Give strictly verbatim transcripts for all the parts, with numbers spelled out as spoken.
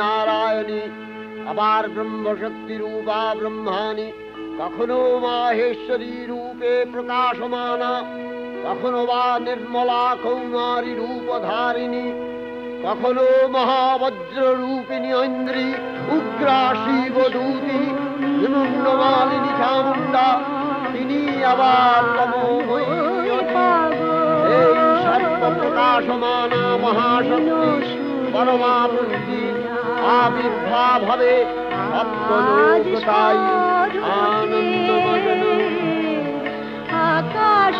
নারায়ণী, আবার ব্রহ্মশক্তি রূপা ব্রহ্মাণী, কখনো মাহেশ্বরী রূপে প্রকাশমানা, কখনো বা নির্মলা কৌমারী রূপধারিণী, কখনো মহাবজ্র রূপিণী ঐন্দ্রী, উগ্রা শিবদূতি, নিমগ্নমালিনী চামুণ্ডা, তিনি আবার তমোময়ী এই সর্বপ্রকাশমানা মহাশক্তি পরমাবৃত্তি আবির্ভাব হবে সপ্তলোকতায়ী আনন্দমগ্ন। আকাশ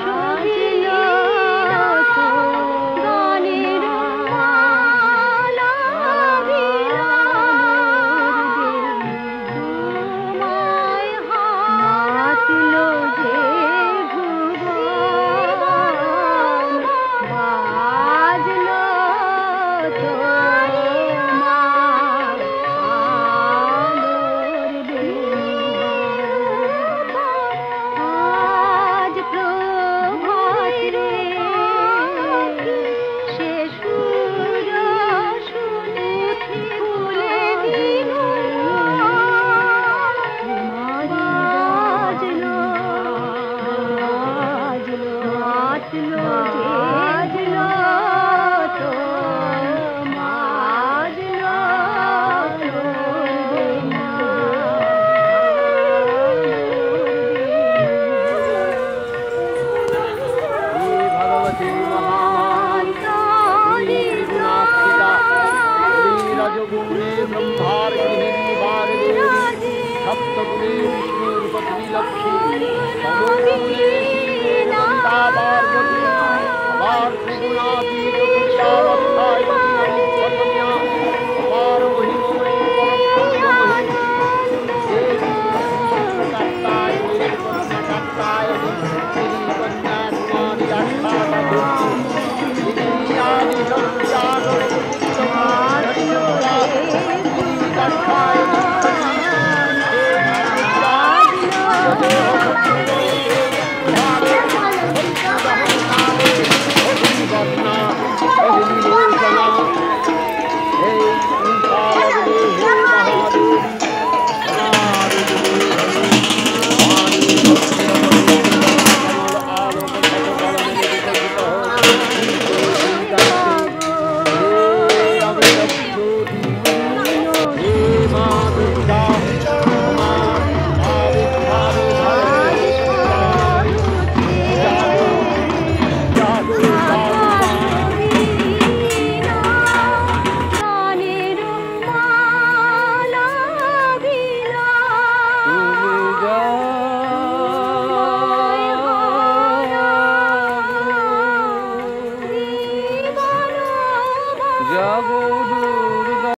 জাগো